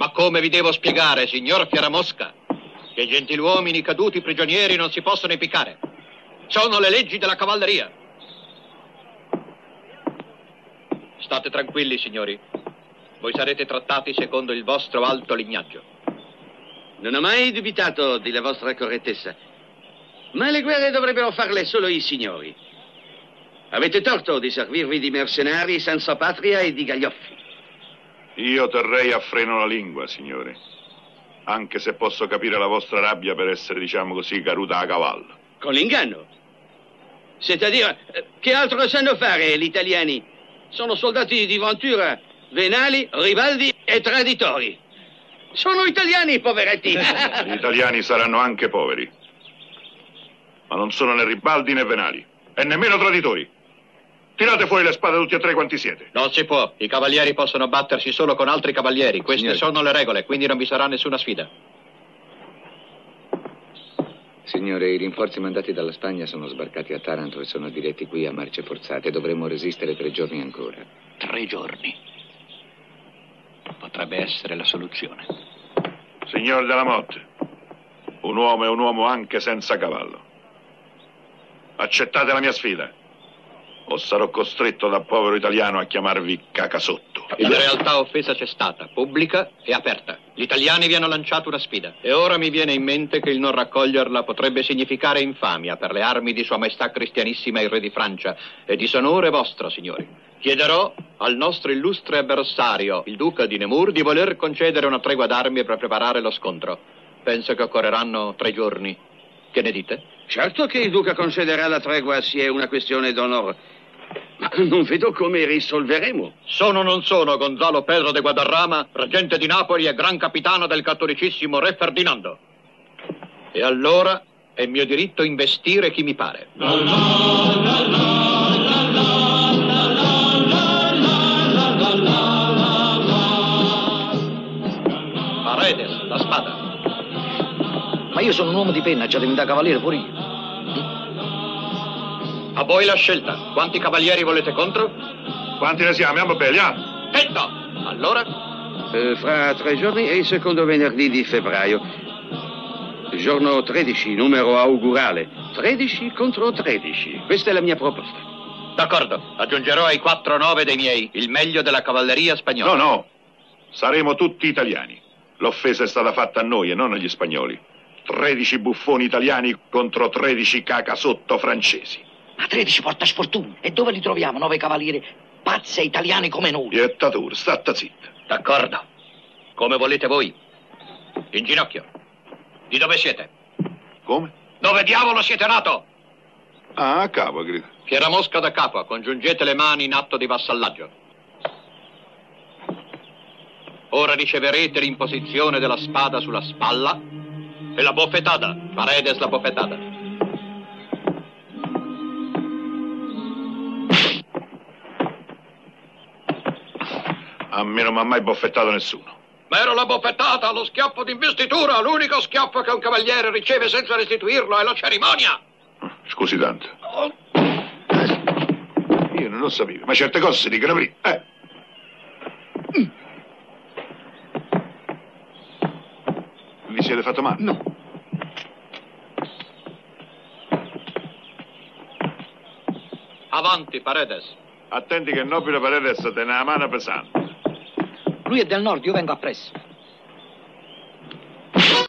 Ma come vi devo spiegare, signor Fieramosca, che i gentiluomini caduti prigionieri non si possono impiccare? Sono le leggi della cavalleria. State tranquilli, signori. Voi sarete trattati secondo il vostro alto lignaggio. Non ho mai dubitato della vostra correttezza. Ma le guerre dovrebbero farle solo i signori. Avete torto di servirvi di mercenari senza patria e di gaglioffi. Io terrei a freno la lingua, signore. Anche se posso capire la vostra rabbia per essere, diciamo così, caduta a cavallo. Con l'inganno. C'est-à-dire, che altro sanno fare gli italiani? Sono soldati di Ventura, venali, ribaldi e traditori. Sono italiani, poveretti. Gli italiani saranno anche poveri. Ma non sono né ribaldi né venali. E nemmeno traditori. Tirate fuori le spade tutti e tre quanti siete. Non si può. I cavalieri possono battersi solo con altri cavalieri. Queste sono le regole, quindi non vi sarà nessuna sfida. Signore, i rinforzi mandati dalla Spagna sono sbarcati a Taranto e sono diretti qui a marce forzate. Dovremmo resistere 3 giorni ancora. 3 giorni. Potrebbe essere la soluzione. Signor della Motte, un uomo è un uomo anche senza cavallo. Accettate la mia sfida, o sarò costretto da povero italiano a chiamarvi cacasotto. In realtà offesa c'è stata, pubblica e aperta. Gli italiani vi hanno lanciato una sfida. E ora mi viene in mente che il non raccoglierla potrebbe significare infamia per le armi di Sua Maestà Cristianissima il Re di Francia e disonore vostro, signori. Chiederò al nostro illustre avversario, il Duca di Nemours, di voler concedere una tregua d'armi per preparare lo scontro. Penso che occorreranno 3 giorni. Che ne dite? Certo che il Duca concederà la tregua se è una questione d'onore. Ma non vedo come risolveremo. Sono o non sono Gonzalo Pedro de Guadarrama, reggente di Napoli e gran capitano del cattolicissimo Re Ferdinando. E allora è mio diritto investire chi mi pare. Paredes, la spada. Ma io sono un uomo di penna, già diventato cavaliere pure io. A voi la scelta. Quanti cavalieri volete contro? Quanti ne siamo? Andiamo belli, eh? Tetto! Allora? Fra 3 giorni è il secondo venerdì di febbraio. Giorno 13, numero augurale. 13 contro 13. Questa è la mia proposta. D'accordo. Aggiungerò ai 4-9 dei miei il meglio della cavalleria spagnola. No. Saremo tutti italiani. L'offesa è stata fatta a noi e non agli spagnoli. 13 buffoni italiani contro 13 cacasotto francesi. Ma 13 porta sfortuna. E dove li troviamo 9 cavalieri pazzi e italiani come noi? Iettatur, statta zitta. D'accordo. Come volete voi. In ginocchio. Di dove siete? Come? Dove diavolo siete nato? Ah, a capo, grido. Fieramosca da Capua, congiungete le mani in atto di vassallaggio. Ora riceverete l'imposizione della spada sulla spalla e la bofetata. Paredes la bofetata. A me non mi ha mai boffettato nessuno. Ma era la bofettata, lo schiaffo d'investitura, l'unico schiaffo che un cavaliere riceve senza restituirlo è la cerimonia. Scusi tanto. Io non lo sapevo, ma certe cose si dicono prima, Vi siete fatto male? No. Avanti, Paredes. Attenti che il nobile Paredes tiene la mano pesante. Lui è del nord, io vengo appresso.